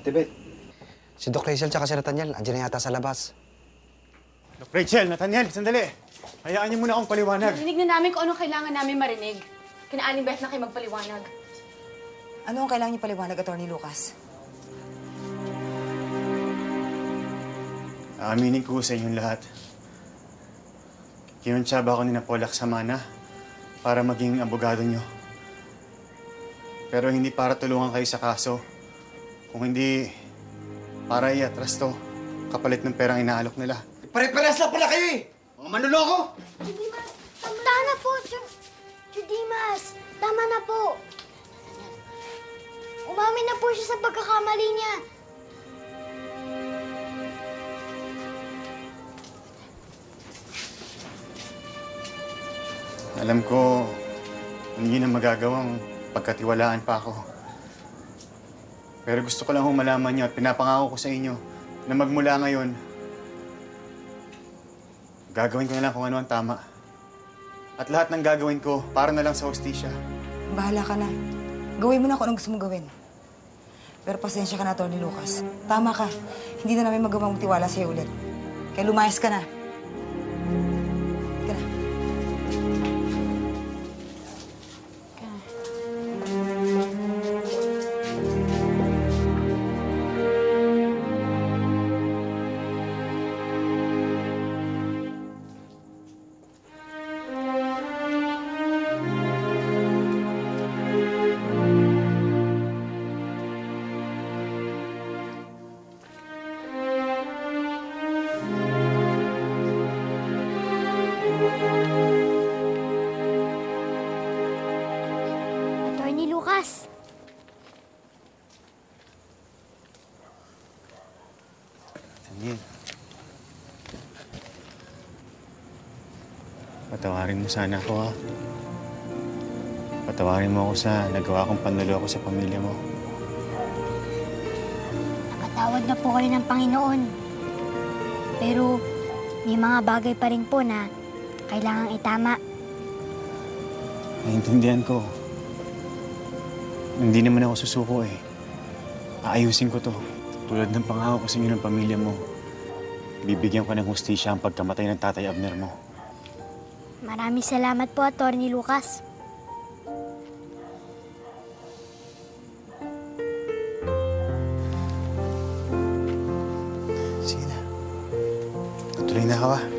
Ate Beth. Si Doc Rachel tsaka si Nathaniel, andiyan na yata sa labas. Doc Rachel, Nathaniel, sandali. Hayaan niyo muna akong paliwanag. Narinig na namin kung anong kailangan namin marinig. Kina Aling Beth na kayo magpaliwanag. Ano ang kailangan niyo paliwanag, Atty. Lucas? Aaminin ko sa inyong lahat. Kinuntsaba ako ni Napolak sa mana para maging abogado niyo. Pero hindi para tulungan kayo sa kaso. Kung hindi, para iatras to kapalit ng perang inaalok nila. Pare-pares lang pala kayo eh! Mga manloloko! Dimas, tama na po, Dimas. Tama na po. Umamin na po siya sa pagkakamali niya. Alam ko, hindi na magagawang pagkatiwalaan pa ako. Pero gusto ko lang malaman niyo at pinapangako ko sa inyo na magmula ngayon, gagawin ko na lang kung ano ang tama. At lahat ng gagawin ko, para na lang sa hustisya. Bahala ka na. Gawin mo na kung anong gusto mong gawin. Pero pasensya ka na, Atty. Lucas. Tama ka. Hindi na namin magawang tiwala sa'yo ulit. Kaya lumayas ka na. Ka na. Atty. Lucas. Daniel. Patawarin mo sana ako, ha? Patawarin mo ako sa nagawa kong panloloko sa pamilya mo. Napatawad na po kayo ng Panginoon. Pero may mga bagay pa rin po na kailangang itama. Naiintindihan ko. Hindi naman ako susuko eh. Aayusin ko to. Tulad ng pangako ko sa inyo ng pamilya mo. Bibigyan ko ng hustisya ang pagkamatay ng Tatay Abner mo. Maraming salamat po, Atty. Lucas. Sige na. Tuloy na ako, ha?